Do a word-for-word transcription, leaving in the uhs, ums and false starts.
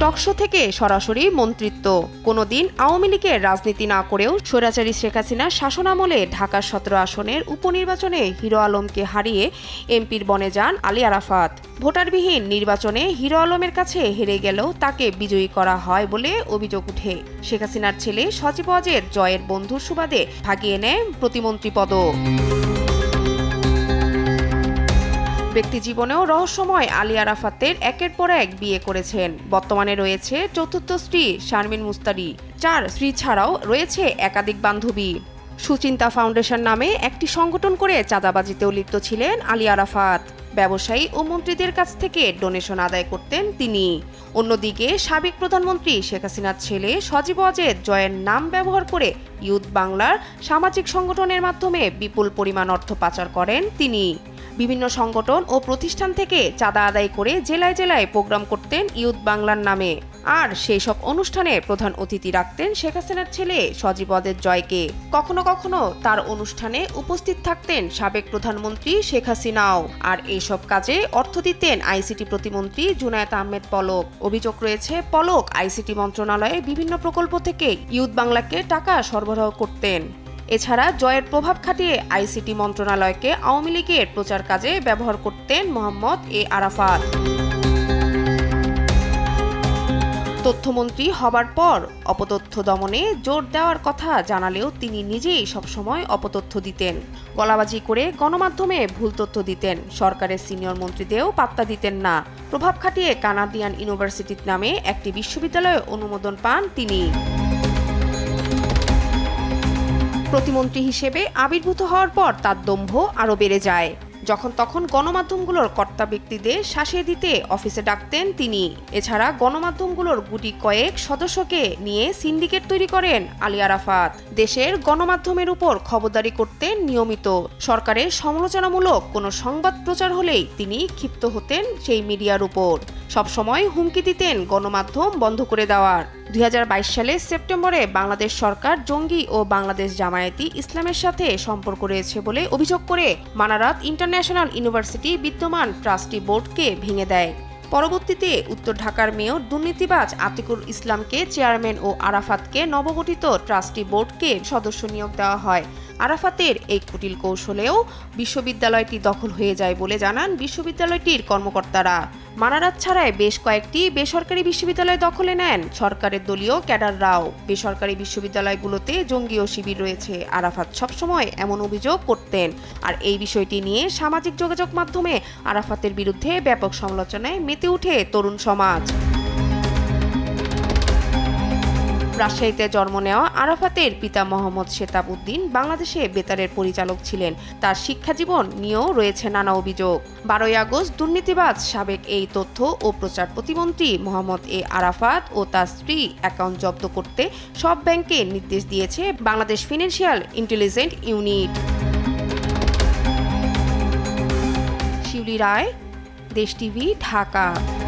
Talk show থেকে সরাসরি মন্ত্রিত্ব। কোনোদিন আওয়ামী লীগের রাজনীতি না করেও স্বৈরাচারী শেখ হাসিনার শাসনামলে ঢাকার সতেরো আসনের উপনির্বাচনে হিরো আলমকে হারিয়ে এমপির বনে যান আলী আরাফাত। ভোটারবিহীন নির্বাচনে হিরো আলমের কাছে হেরে গেলেও তাকে বিজয়ী করা হয় বলে অভিযোগ উঠে। শেখ হাসিনার ছেলে সজীব ওয়াজেদ জয়ের বন্ধুর সুবাদে ভাগিয়ে নেয় প্রতিমন্ত্রী পদ। ব্যক্তি জীবনেও রহস্যময় আলী আরাফাতের একের পর এক বিয়ে করেছেন। বর্তমানে রয়েছে চতুর্থ স্ত্রী শারমিন মুস্তারি। চার স্ত্রী ছাড়াও রয়েছে একাধিক বান্ধবী। সুচিন্তা ফাউন্ডেশন নামে একটি সংগঠন করে চাঁদাবাজিতেও লিপ্ত ছিলেন আলী আরাফাত। ব্যবসায়ী ও মন্ত্রীদের কাছ থেকে ডোনেশন আদায় করতেন তিনি। অন্যদিকে সাবেক প্রধানমন্ত্রী শেখ হাসিনার ছেলে সজীব ওয়াজেদ জয়ের নাম ব্যবহার করে ইউথ বাংলার সামাজিক সংগঠনের মাধ্যমে বিপুল পরিমাণ অর্থ পাচার করেন তিনি। বিভিন্ন সংগঠন ও প্রতিষ্ঠান থেকে চাঁদা আদায় করে জেলায় জেলায় প্রোগ্রাম করতেন ইউথ বাংলার নামে। আর সেই সব অনুষ্ঠানে প্রধান অতিথি রাখতেন শেখ হাসিনার ছেলে সজীব ওয়াজেদ জয়কে। কখনো কখনো তার অনুষ্ঠানে উপস্থিত থাকতেন সাবেক প্রধানমন্ত্রী শেখ হাসিনাও। আর এইসব কাজে অর্থ দিতেন আইসিটি প্রতিমন্ত্রী জুনায়েদ আহমেদ পলক। অভিযোগ রয়েছে পলক আইসিটি মন্ত্রণালয়ে বিভিন্ন প্রকল্প থেকে ইউথ বাংলাকে টাকা সরবরাহ করতেন। এছাড়া জয়ের প্রভাব খাটিয়ে আইসিটি মন্ত্রণালয়কে আওয়ামী লীগের প্রচার কাজে ব্যবহার করতেন মোহাম্মদ এ আরাফাত। তথ্যমন্ত্রী হবার পর অপতথ্য দমনে জোর দেওয়ার কথা জানালেও তিনি নিজেই সবসময় অপতথ্য দিতেন। গলাবাজি করে গণমাধ্যমে ভুল তথ্য দিতেন। সরকারের সিনিয়র মন্ত্রীদেরও পাত্তা দিতেন না। প্রভাব খাটিয়ে কানাডিয়ান ইউনিভার্সিটি নামে একটি বিশ্ববিদ্যালয়ে অনুমোদন পান তিনি। প্রতিমন্ত্রী হিসেবে আবির্ভূত হওয়ার পর তার দম্ভ আরও বেড়ে যায়। যখন তখন গণমাধ্যমগুলোর কর্তা ব্যক্তিদের শাসিয়ে দিতে অফিসে ডাকতেন তিনি। এছাড়া গণমাধ্যমগুলোর গুটি কয়েক সদস্যকে নিয়ে সিন্ডিকেট তৈরি করেন আলী আরাফাত। দেশের গণমাধ্যমের উপর খবরদারি করতেন নিয়মিত। সরকারের সমালোচনামূলক কোনো সংবাদ প্রচার হলেই তিনি ক্ষিপ্ত হতেন সেই মিডিয়ার উপর। সবসময় হুমকি দিতেন গণমাধ্যম বন্ধ করে দেওয়ার। দুই হাজার বাইশ সালে সেপ্টেম্বরে বাংলাদেশ সরকার জঙ্গি ও বাংলাদেশ জামায়াতি ইসলামের সাথে সম্পর্ক রয়েছে বলে অভিযোগ করে মানারাত ইন্টারন্যাশনাল ইউনিভার্সিটি বিদ্যমান ট্রাস্টি বোর্ডকে ভেঙে দেয়। পরবর্তীতে উত্তর ঢাকার মেয়র দুর্নীতিবাজ আতিকুল ইসলামকে চেয়ারম্যান ও আরাফাতকে নবগঠিত ট্রাস্টি বোর্ডকে সদস্য নিয়োগ দেওয়া হয়। আরাফাতের এই কুটিল কৌশলেও বিশ্ববিদ্যালয়টি দখল হয়ে যায় বলে জানান বিশ্ববিদ্যালয়টির কর্মকর্তারা। মানারাত ছাড়াই বেশ কয়েকটি বেসরকারি বিশ্ববিদ্যালয় দখলে নেন সরকারের দলীয় ক্যাডাররাও। বেসরকারি বিশ্ববিদ্যালয়গুলোতে জঙ্গি ও শিবির রয়েছে। আরাফাত সবসময় এমন অভিযোগ করতেন। আর এই বিষয়টি নিয়ে সামাজিক যোগাযোগ মাধ্যমে আরাফাতের বিরুদ্ধে ব্যাপক সমালোচনায় মেতে ওঠে তরুণ সমাজ। রাজশাহীতে জন্ম নেওয়া আরাফাতের পিতা মোহাম্মদ শেতাব উদ্দিন বাংলাদেশে বেতারের পরিচালক ছিলেন। তার শিক্ষাজীবন নিয়েও রয়েছে নানা অভিযোগ। বারোই আগস্ট দুর্নীতিবাজ সাবেক এই তথ্য ও প্রচার প্রতিমন্ত্রী মোহাম্মদ এ আরাফাত ও তার স্ত্রী অ্যাকাউন্ট জব্দ করতে সব ব্যাংকে নির্দেশ দিয়েছে Bangladesh financial intelligence unit. Shiuli Roy, Desh TV, Dhaka.